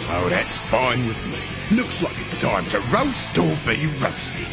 Oh, that's fine with me. Looks like it's time to roast or be roasted.